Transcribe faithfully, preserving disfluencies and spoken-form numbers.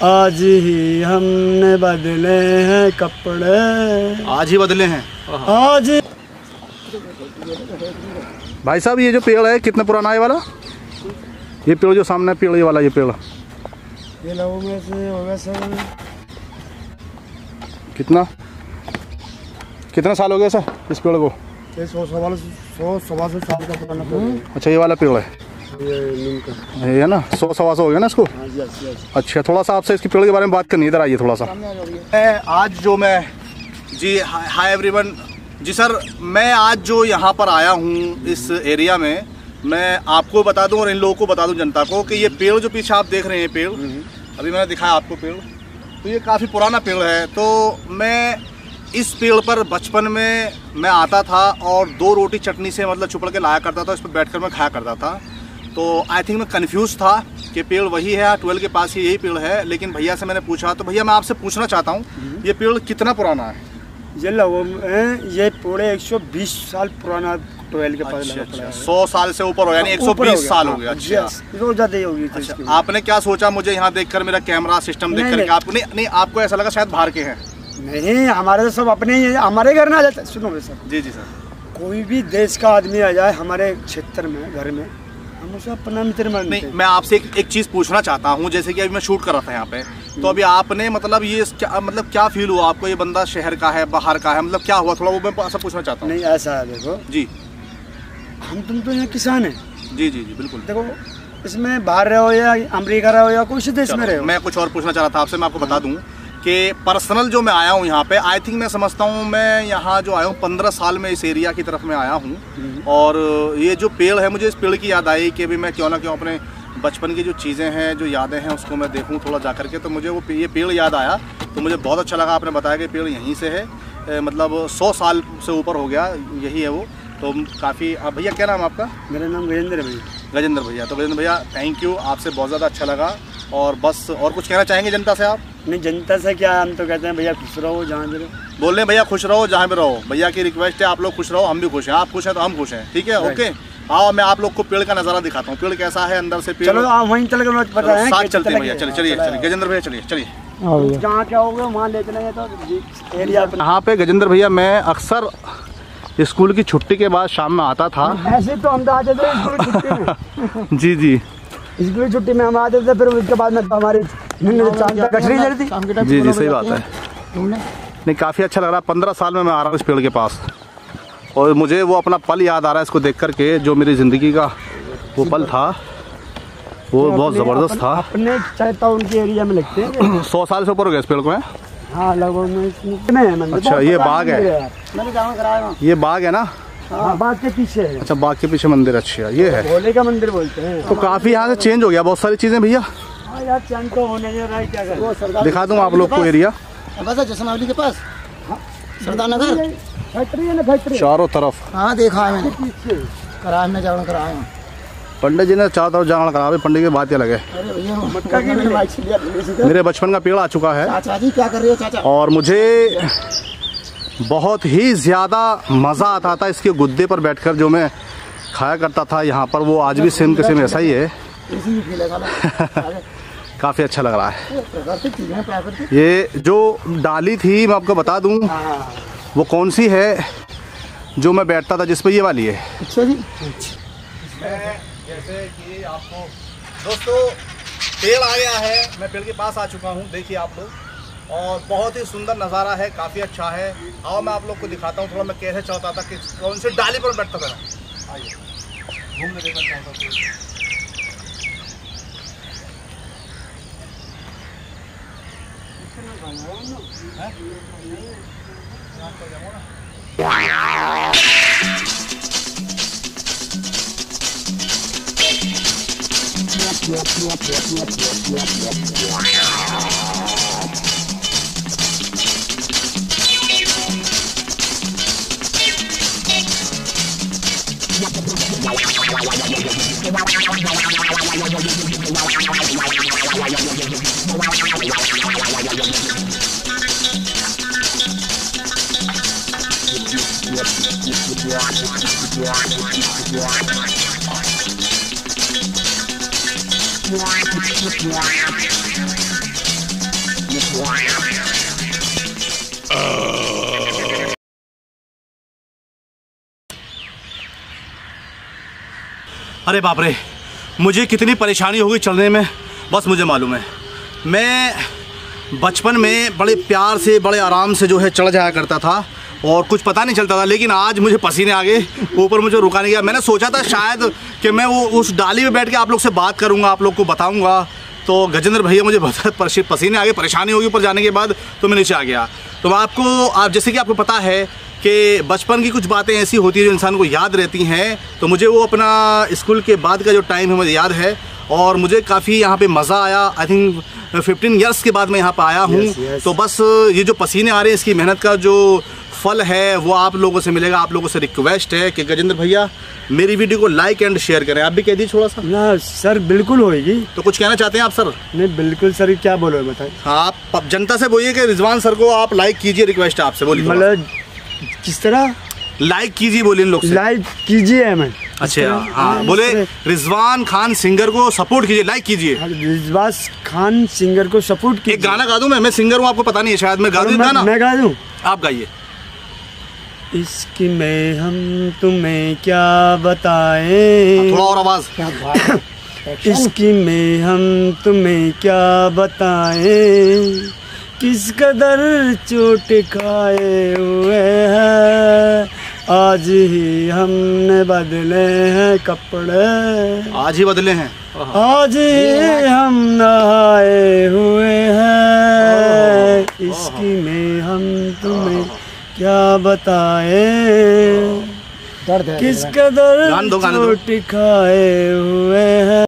आज ही हमने बदले हैं कपड़े। आज ही बदले हैं आज। भाई साहब ये जो पेड़ है कितना पुराना है ये वाला? ये पेड़ जो सामने पेड़ ये वाला ये पेड़ ये लोगों में से होगा सर कितना कितना साल हो गया सर इस पेड़ को? ये सौ सवा सौ सवा सौ साल का पुराना पेड़ है। अच्छा ये वाला पेड़ है ये नीम का ये है ना? सौ सवा सौ हो गया ना इसको? हाँ जी, अच्छी, अच्छी। अच्छा थोड़ा सा आपसे इसके पेड़ के बारे में बात करनी है, इधर आइए थोड़ा सा। आज जो मैं जी हाय एवरीवन जी सर, मैं आज जो यहाँ पर आया हूँ इस एरिया में, मैं आपको बता दूं और इन लोगों को बता दूं जनता को कि ये पेड़ जो पीछे आप देख रहे हैं पेड़, अभी मैंने दिखाया आपको पेड़, तो ये काफ़ी पुराना पेड़ है। तो मैं इस पेड़ पर बचपन में मैं आता था और दो रोटी चटनी से मतलब चुपड़ के लाया करता था, इस पर बैठ कर मैं खाया करता था। तो आई थिंक मैं कंफ्यूज था कि पेड़ वही है, ट्वेल्व के पास ही यही पेड़ है। लेकिन भैया से मैंने पूछा, तो भैया मैं आपसे पूछना चाहता हूँ ये पेड़ कितना पुराना है? ये लोगों में ये पूरे एक सौ बीस साल पुराना ट्वेल्व के पास अच्छा, लगा अच्छा, पड़ा है। सौ साल से ऊपर हो यानी एक सौ बीस साल हो गया। अच्छा रोज ज्यादा ही होगी। अच्छा, आपने क्या सोचा मुझे यहाँ देखकर, मेरा कैमरा सिस्टम देख करके आपको नहीं, नहीं आपको ऐसा लगा शायद बाहर के हैं? नहीं, हमारे तो सब अपने ही, हमारे घर में आ जाते। सुनो सर जी जी सर, कोई भी देश का आदमी आ जाए हमारे क्षेत्र में घर में, हम उसे अपना मित्र मानते हैं। नहीं मैं आपसे एक, एक चीज़ पूछना चाहता हूँ, जैसे कि अभी मैं शूट कर रहा था यहाँ पे, तो अभी आपने मतलब ये क्या मतलब क्या फील हुआ आपको, ये बंदा शहर का है बाहर का है, मतलब क्या हुआ थोड़ा वो मैं ऐसा पूछना चाहता हूँ। नहीं ऐसा है, देखो जी हम तुम तो यहाँ किसान हैं। जी जी जी बिल्कुल। देखो इसमें बाहर रहे हो या अमेरिका रहे हो या कोई से देश में रहे हो, मैं कुछ और पूछना चाह रहा था आपसे, मैं आपको बता दूं कि पर्सनल जो मैं आया हूँ यहाँ पे, आई थिंक मैं समझता हूँ मैं यहाँ जो आया हूँ पंद्रह साल में इस एरिया की तरफ मैं आया हूँ। और ये जो पेड़ है, मुझे इस पेड़ की याद आई कि अभी मैं क्यों ना क्यों अपने बचपन की जो चीज़ें हैं, जो यादें हैं, उसको मैं देखूँ थोड़ा जा करके। तो मुझे वो ये पेड़ याद आया, तो मुझे बहुत अच्छा लगा। आपने बताया कि पेड़ यहीं से है, ए, मतलब सौ साल से ऊपर हो गया, यही है वो। तो काफ़ी। अब भैया क्या नाम आपका? मेरा नाम गजेंद्र है भैया। गजेंद्र भैया। तो गजेंद्र भैया थैंक यू, आपसे बहुत ज़्यादा अच्छा लगा। और बस और कुछ कहना चाहेंगे जनता से आप? नहीं, जनता से क्या, हम तो कहते हैं भैया खुश रहो जहाँ भी रहो। बोल रहे हैं भैया खुश रहो जहाँ भी रहो, भैया की रिक्वेस्ट है आप लोग खुश रहो, हम भी खुश हैं, आप खुश हैं तो हम खुश हैं, ठीक है ओके। आओ मैं आप लोग को पेड़ का नज़ारा दिखाता हूँ, पेड़ कैसा है अंदर से। पेड़ चलो आप वहीं चल कर पता है, साथ चलते हैं भैया, चलिए चलिए चलिए गजेंद्र भैया चलिए चलिए। जहाँ क्या होगा वहाँ ले चलेंगे तो एरिया। यहाँ पे गजेंद्र भैया मैं अक्सर स्कूल की छुट्टी के बाद शाम में आता था। ऐसे तो हम तो आते थे स्कूल की छुट्टी में। जी जी स्कूल की छुट्टी में हम आते थे, फिर उसके बाद में हमारी कचरी जलती। जी जी सही बात है। नहीं काफ़ी अच्छा लग रहा है, पंद्रह साल में मैं आ रहा हूँ इस पेड़ के पास, और मुझे वो अपना पल याद आ रहा है इसको देख करके, जो मेरी ज़िंदगी का वो पल था, वो बहुत ज़बरदस्त था। अपने चाहता उनके एरिया में लगते हैं। सौ साल से ऊपर हो गया इस पेड़ को है। हाँ लगभग में। अच्छा ये बाग है, ये बाग है ना? हाँ बाग के पीछे है। अच्छा बाग के पीछे मंदिर। अच्छा ये है भोले का मंदिर बोलते हैं। तो काफ़ी यहाँ से चेंज हो गया बहुत सारी चीज़ें भैया। हाँ यार चेंज तो होने दे रहा है, क्या करें। दिखा दूँ आप लोग को एरिया बस जसमावली के पास सरदार नगर फैक्ट्री है ना, फैक्ट्री चारों तरफ। हाँ देखा है मैंने, कराया हमने जावड़ कराया। पंडित जी ने चारों तरफ जाना करा, पंडित की बात ही अलग है। अरे भैया मक्का की मेरे बचपन का पेड़ आ चुका है। चाचा जी क्या कर रहे हो चाचा? और मुझे बहुत ही ज़्यादा मज़ा आता था इसके गुद्दे पर बैठकर, जो मैं खाया करता था यहाँ पर, वो आज भी सेम के सेम ऐसा ही है। काफ़ी अच्छा लग रहा है। ये जो डाली थी मैं आपको बता दूं, वो कौन सी है जो मैं बैठता था, जिस पे ये वाली है। अच्छा जी। जैसे कि आपको दोस्तों पेड़ आ गया है, मैं पेड़ के पास आ चुका हूँ, देखिए आप लोग, और बहुत ही सुंदर नज़ारा है, काफ़ी अच्छा है। आओ मैं आप लोग को दिखाता हूँ थोड़ा मैं कैसे चाहता था कि कौन सी डाली पर बैठता था। आइए घूमने देखना चाहता हूँ। अरे बाप रे, मुझे कितनी परेशानी होगी चलने में बस मुझे मालूम है। मैं बचपन में बड़े प्यार से बड़े आराम से जो है चढ़ जाया करता था और कुछ पता नहीं चलता था, लेकिन आज मुझे पसीने आ गए, ऊपर मुझे रुका नहीं गया। मैंने सोचा था शायद कि मैं वो उस डाली में बैठ के आप लोग से बात करूँगा, आप लोग को बताऊँगा, तो गजेंद्र भैया मुझे पसीने आ गए, परेशानी होगी ऊपर जाने के बाद, तो मैं नीचे आ गया। तो मैं आपको आप जैसे कि आपको पता है कि बचपन की कुछ बातें ऐसी होती हैं जो इंसान को याद रहती हैं, तो मुझे वो अपना स्कूल के बाद का जो टाइम है मुझे याद है और मुझे काफ़ी यहाँ पे मज़ा आया। आई थिंक फिफ्टीन इयर्स के बाद मैं यहाँ पर आया हूँ। yes, yes. तो बस ये जो पसीने आ रहे हैं इसकी मेहनत का जो फल है वो आप लोगों से मिलेगा। आप लोगों से रिक्वेस्ट है कि गजेंद्र भैया मेरी वीडियो को लाइक एंड शेयर करें। आप भी कह दीजिए थोड़ा सा। ना सर बिल्कुल होएगी। तो कुछ कहना चाहते हैं आप सर? नहीं बिल्कुल सर, क्या बोलो बताएं। हाँ, आप जनता से बोलिए कि रिजवान सर को आप लाइक कीजिए, रिक्वेस्ट है आपसे, बोलिए। मतलब किस तरह लाइक कीजिए, बोलिए इन लोग से। लाइक कीजिए मैं। अच्छा हाँ, बोले रिजवान खान सिंगर को सपोर्ट कीजिए, लाइक कीजिए। रिजवान खान सिंगर को सपोर्ट कीजिए। एक गाना गा दूं मैं मैं सिंगर हूँ, आपको पता नहीं है शायद। मैं गा दूं गाना? मैं गा दूं, आप गाइए। इश्क में हम तुम्हें क्या बताएं, थोड़ा और आवाज। इश्क में हम तुम्हें क्या बताएं, किस कदर चोट खाए हुए हैं, आज ही हमने बदले हैं कपड़े, आज ही बदले हैं, आज ही हम नहाए हुए हैं, इश्क में हम तुम्हें क्या बताएं, किस कदर चोट खाए हुए हैं।